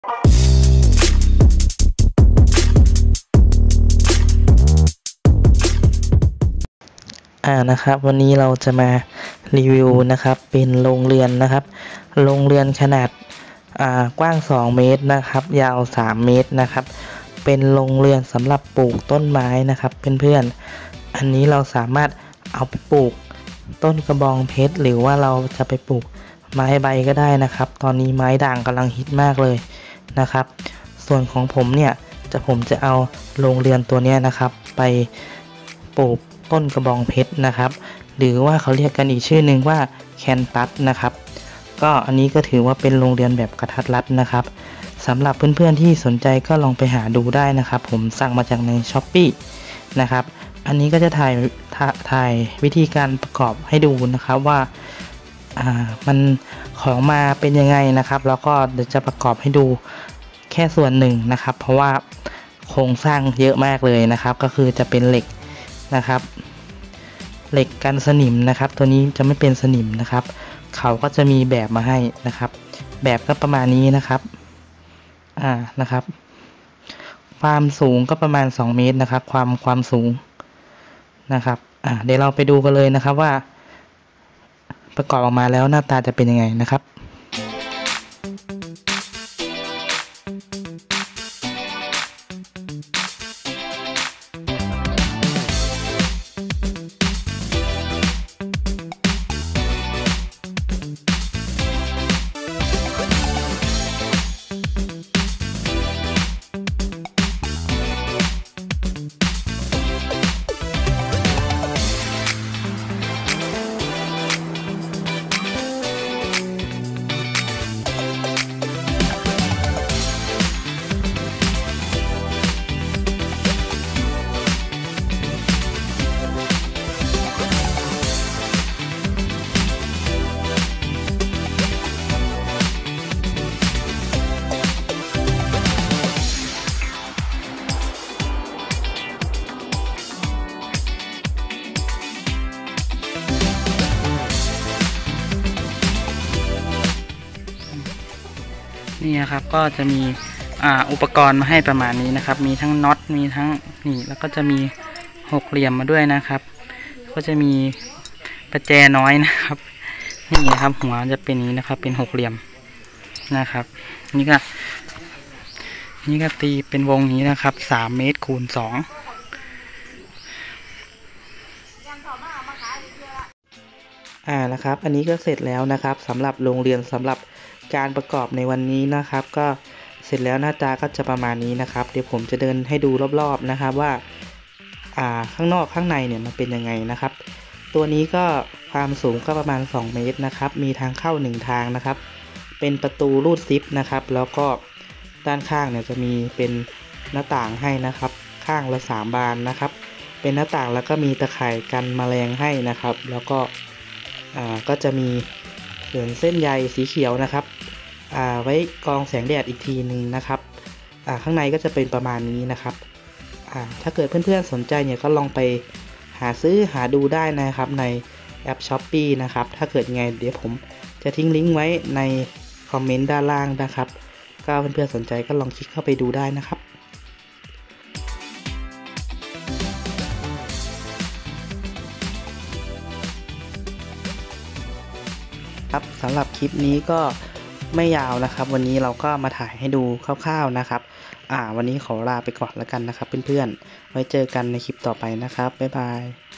นะครับวันนี้เราจะมารีวิวนะครับเป็นโรงเรือนนะครับโรงเรือนขนาดกว้าง2เมตรนะครับยาว3เมตรนะครับเป็นโรงเรือนสำหรับปลูกต้นไม้นะครับเพื่อนๆอันนี้เราสามารถเอาไปปลูกต้นกระบองเพชรหรือว่าเราจะไปปลูกไม้ใบก็ได้นะครับตอนนี้ไม้ด่างกำลังฮิตมากเลยนะครับส่วนของผมเนี่ยผมจะเอาโรงเรือนตัวนี้นะครับไปปลูกต้นกระบองเพชรนะครับหรือว่าเขาเรียกกันอีกชื่อหนึ่งว่าแคนตัสนะครับก็อันนี้ก็ถือว่าเป็นโรงเรือนแบบกระทัดรัดนะครับสำหรับเพื่อนๆที่สนใจก็ลองไปหาดูได้นะครับผมสั่งมาจากใน Shopee นะครับอันนี้ก็จะถ่ายวิธีการประกอบให้ดูนะครับว่ามันของมาเป็นยังไงนะครับแล้วก็เดี๋ยวจะประกอบให้ดูแค่ส่วนหนึ่งนะครับเพราะว่าโครงสร้างเยอะมากเลยนะครับก็คือจะเป็นเหล็กนะครับเหล็กกันสนิมนะครับตัวนี้จะไม่เป็นสนิมนะครับเขาก็จะมีแบบมาให้นะครับแบบก็ประมาณนี้นะครับนะครับความสูงก็ประมาณ2เมตรนะครับความสูงนะครับเดี๋ยวเราไปดูกันเลยนะครับว่าประกอบออกมาแล้วหน้าตาจะเป็นยังไงนะครับนี่นะครับก็จะมีอุปกรณ์มาให้ประมาณนี้นะครับมีทั้งน็อตมีทั้งนี่แล้วก็จะมี6เหลี่ยมมาด้วยนะครับก็จะมีประแจน้อยนะครับนี่นะครับหัวจะเป็นนี้นะครับเป็น6เหลี่ยมนะครับนี่ก็ตีเป็นวงนี้นะครับ3เมตรคูณ2นะครับอันนี้ก็เสร็จแล้วนะครับสำหรับโรงเรือนสำหรับการประกอบในวันนี้นะครับก็เสร็จแล้วหน้าตาก็จะประมาณนี้นะครับเดี๋ยวผมจะเดินให้ดูรอบๆนะครับว่าข้างนอกข้างในเนี่ยมันเป็นยังไงนะครับตัวนี้ก็ความสูงก็ประมาณ2เมตรนะครับมีทางเข้า1ทางนะครับเป็นประตูรูดซิปนะครับแล้วก็ด้านข้างเนี่ยจะมีเป็นหน้าต่างให้นะครับข้างละ3บานนะครับเป็นหน้าต่างแล้วก็มีตะข่ายกันแมลงให้นะครับแล้วก็ก็จะมีเส้นใยสีเขียวนะครับไว้กรองแสงแดดอีกทีนึงนะครับข้างในก็จะเป็นประมาณนี้นะครับถ้าเกิดเพื่อนๆสนใจเนี่ยก็ลองไปหาดูได้นะครับในแอป Shopee นะครับถ้าเกิดยังไงเดี๋ยวผมจะทิ้งลิงก์ไว้ในคอมเมนต์ด้านล่างนะครับก็เพื่อนๆสนใจก็ลองคลิกเข้าไปดูได้นะครับสำหรับคลิปนี้ก็ไม่ยาวนะครับวันนี้เราก็มาถ่ายให้ดูคร่าวๆนะครับวันนี้ขอลาไปก่อนแล้วกันนะครับเพื่อนๆไว้เจอกันในคลิปต่อไปนะครับบ๊ายบาย